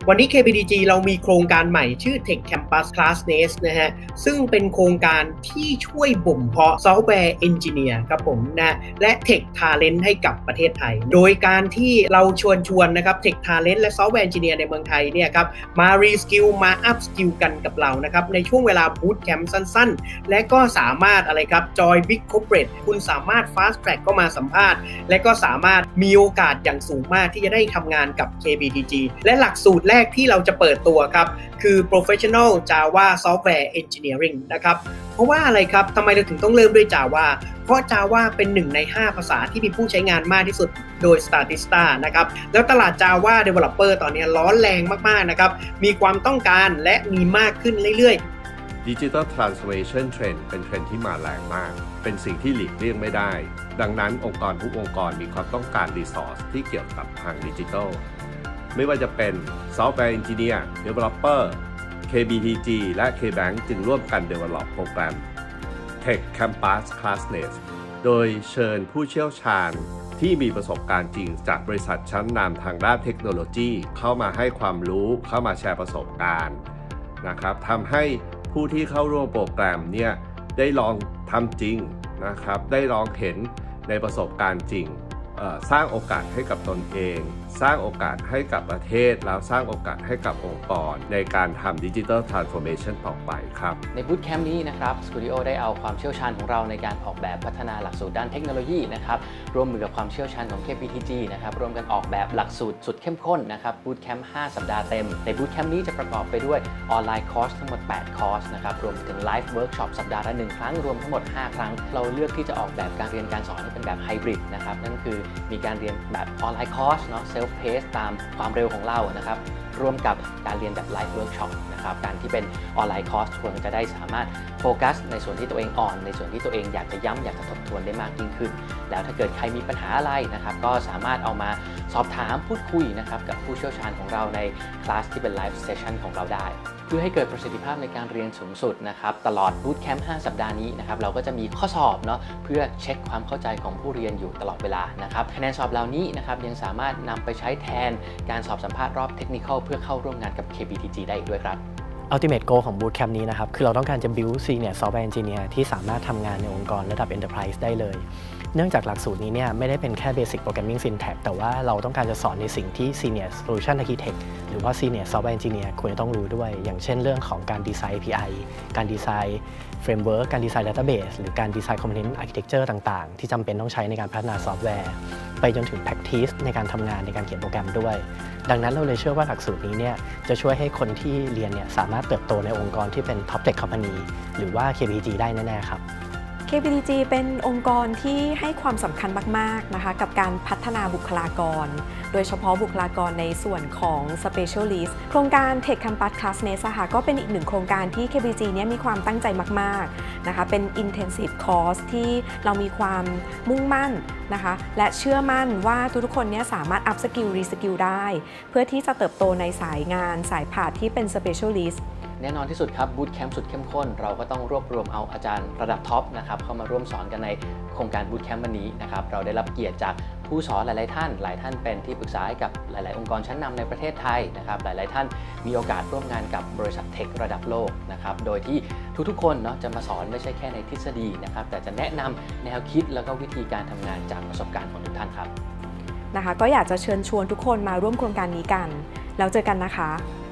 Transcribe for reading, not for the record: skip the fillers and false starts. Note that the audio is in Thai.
วันนี้ KBDG เรามีโครงการใหม่ชื่อ Tech Campus Classness นะฮะซึ่งเป็นโครงการที่ช่วยบ่มเพาะซอฟต์แวร์เอนจิเนียร์ครับผมนะและ Tech Talent ให้กับประเทศไทยโดยการที่เราชวนนะครับ Tech Talent และซอฟต์แวร์เอนจิเนียร์ในเมืองไทยเนี่ยครับมารีสกิลมาอัพสกิลกันกับเรานะครับในช่วงเวลาบูตแคมป์สั้นๆและก็สามารถอะไรครับจอยบิ๊กคอร์ปอเรทคุณสามารถ Fast Track ก็มาสัมภาษณ์และก็สามารถมีโอกาสอย่างสูงมากที่จะได้ทำงานกับ KBDG และหลักสูตรแรกที่เราจะเปิดตัวครับคือ Professional Java Software Engineering นะครับเพราะว่าอะไรครับทำไมเราถึงต้องเริ่มด้วย Java เพราะ Java เป็น1ใน5ภาษาที่มีผู้ใช้งานมากที่สุดโดย Statista นะครับแล้วตลาด Java Developer ตอนนี้ร้อนแรงมากๆนะครับมีความต้องการและมีมากขึ้นเรื่อยๆ Digital Transformation Trend เป็นเทรนด์ที่มาแรงมากเป็นสิ่งที่หลีกเลี่ยงไม่ได้ดังนั้นองค์กรทุกองค์กรมีความต้องการ Resource ที่เกี่ยวกับทางดิจิทัลไม่ว่าจะเป็น Software Engineer Developer KBDG และ KBank จึงร่วมกัน develop โปรแกรม Tech Campus Classness โดยเชิญผู้เชี่ยวชาญที่มีประสบการณ์จริงจากบริษัทชั้นนำทางด้านเทคโนโลยีเข้ามาให้ความรู้เข้ามาแชร์ประสบการณ์นะครับทำให้ผู้ที่เข้าร่วมโปรแกรมเนี่ยได้ลองทำจริงนะครับได้ลองเห็นในประสบการณ์จริงสร้างโอกาสให้กับตนเองสร้างโอกาสให้กับประเทศแล้วสร้างโอกาสให้กับองค์กรในการทำ Digital Transformation ต่อไปครับในบูตแคมป์นี้นะครับสตูดิโอได้เอาความเชี่ยวชาญของเราในการออกแบบพัฒนาหลักสูตรด้านเทคโนโลยีนะครับร่วมมือกับความเชี่ยวชาญของ KBDG นะครับร่วมกันออกแบบหลักสูตรสุดเข้มข้นนะครับบูตแคมป์5สัปดาห์เต็มในบูตแคมป์นี้จะประกอบไปด้วยออนไลน์คอร์สทั้งหมด8คอร์สนะครับรวมถึงไลฟ์เวิร์กช็อปสัปดาห์ละ1ครั้งรวมทั้งหมด5ครั้งเราเลือกที่จะออกแบบการเรียนการสอนให้เป็นแบบไฮบริดนะครับนั่นคือมีการเรียนแบบออนไลน์คอร์สเนาะเซลฟ์เพสตามความเร็วของเรานะครับร่วมกับการเรียนแบบไลฟ์เวิร์กช็อปนะครับการที่เป็นออนไลน์คอร์สควรจะได้สามารถโฟกัสในส่วนที่ตัวเองอ่อนในส่วนที่ตัวเองอยากจะย้ำอยากจะทบทวนได้มากยิ่งขึ้นแล้วถ้าเกิดใครมีปัญหาอะไรนะครับก็สามารถเอามาสอบถามพูดคุยนะครับกับผู้เชี่ยวชาญของเราในคลาสที่เป็นไลฟ์เซสชั่นของเราได้เพื่อให้เกิดประสิทธิภาพในการเรียนสูงสุดนะครับตลอดบูตแคมป์5สัปดาห์นี้นะครับเราก็จะมีข้อสอบเนาะเพื่อเช็คความเข้าใจของผู้เรียนอยู่ตลอดเวลานะครับคะแนนสอบเหล่านี้นะครับยังสามารถนำไปใช้แทนการสอบสัมภาษณ์รอบเทคนิคเพื่อเข้าร่วมงานกับ KBDG ได้อีกด้วยครับ Ultimate Goal ของ Bootcamp นี้นะครับคือเราต้องการจะ build Senior Software Engineer ที่สามารถทำงานในองค์กรระดับ Enterprise ได้เลยเนื่องจากหลักสูตรนี้เนี่ยไม่ได้เป็นแค่ Basic Programming Syntax แต่ว่าเราต้องการจะสอนในสิ่งที่ Senior Solution Architect หรือว่า Senior Software Engineer ควรจะต้องรู้ด้วยอย่างเช่นเรื่องของการดีไซน์ API การดีไซน์ Framework การดีไซน์ Database หรือการดีไซน์ Component Architecture ต่างๆที่จำเป็นต้องใช้ในการพัฒนาซอฟต์แวร์ไปจนถึง Practice ในการทำงานในการเขียนโปรแกรมด้วยดังนั้นเราเลยเชื่อว่าหลักสูตรนี้เนี่ยจะช่วยให้คนที่เรียนเนี่ยสามารถเติบโตในองค์กรที่เป็น Top Tech Company หรือว่า KBDG ได้แน่ๆครับ KBDG เป็นองค์กรที่ให้ความสำคัญมากๆนะคะกับการพัฒนาบุคลากรโดยเฉพาะบุคลากรในส่วนของ Specialist โครงการ Tech Campus Classness ค่ะก็เป็นอีกหนึ่งโครงการที่ KBDG เนี่ยมีความตั้งใจมากๆนะคะเป็น Intensive Course ที่เรามีความมุ่งมั่นนะคะและเชื่อมั่นว่าทุกๆคนเนี่ยสามารถ Up Skill Re Skill ได้เพื่อที่จะเติบโตในสายงานสายผาดที่เป็น Specialist แน่นอนที่สุดครับบูตแคมป์สุดเข้มข้นเราก็ต้องรวบรวมเอาอาจารย์ระดับท็อปนะครับเข้ามาร่วมสอนกันในโครงการบูตแคมป์วันนี้นะครับเราได้รับเกียรติจากผู้สอนหลายๆท่านหลายท่านเป็นที่ปรึกษาให้กับหลายๆองค์กรชั้นนำในประเทศไทยนะครับหลายๆท่านมีโอกาสร่วมงานกับบริษัทเทคระดับโลกนะครับโดยที่ทุกๆคนเนาะจะมาสอนไม่ใช่แค่ในทฤษฎีนะครับแต่จะแนะนำแนวคิดแล้วก็วิธีการทำงานจากประสบการณ์ของทุกท่านครับนะคะก็อยากจะเชิญชวนทุกคนมาร่วมโครงการนี้กันแล้วเจอกันนะคะ